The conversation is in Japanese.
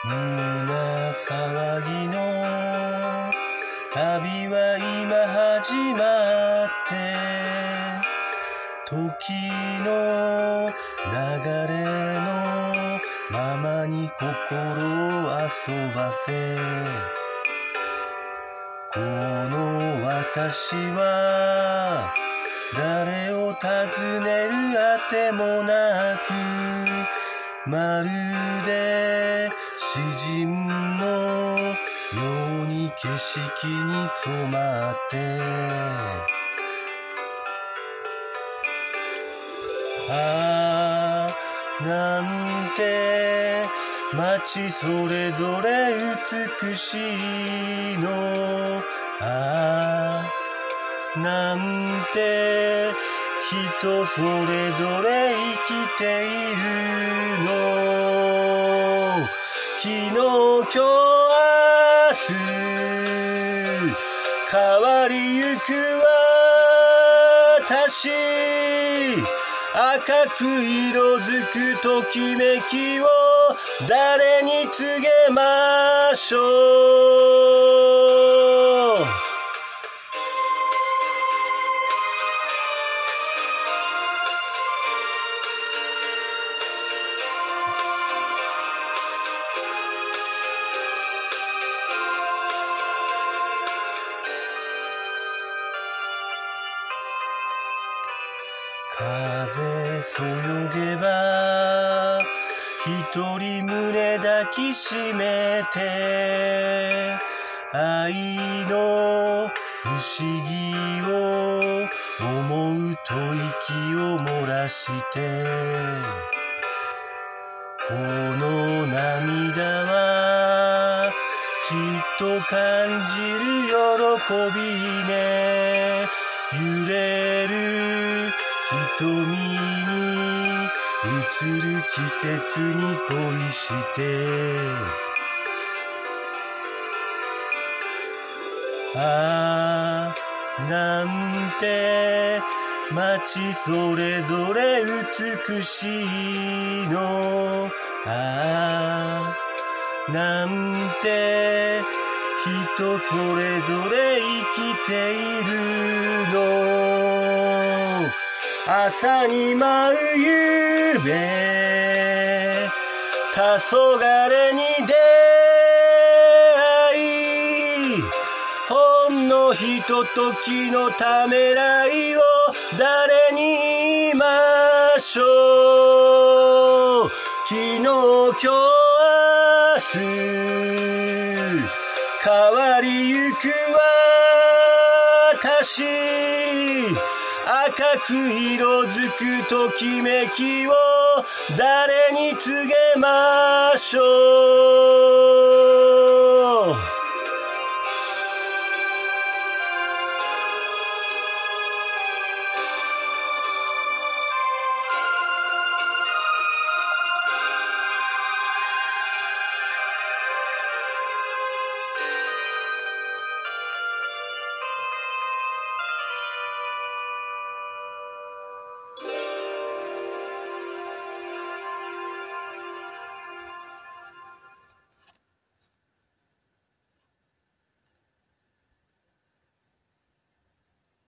胸騒ぎの旅は今始まって時の流れのままに心を遊ばせこの私は誰を尋ねるあてもなくまるで詩人のように景色に染まってああなんて街それぞれ美しいのああなんて人それぞれ生きているの昨日今日明日変わりゆく私赤く色づくときめきを誰に告げましょう風そよげば一人胸抱きしめて愛の不思議を思うと息を漏らしてこの涙はきっと感じる喜びね揺れる瞳に映る季節に恋してああなんて街それぞれ美しいのああなんて人それぞれ生きているの朝に舞う夢黄昏に出会いほんのひとときのためらいを誰に言いましょう昨日今日明日変わりゆく私赤く色づくときめきを誰に告げましょう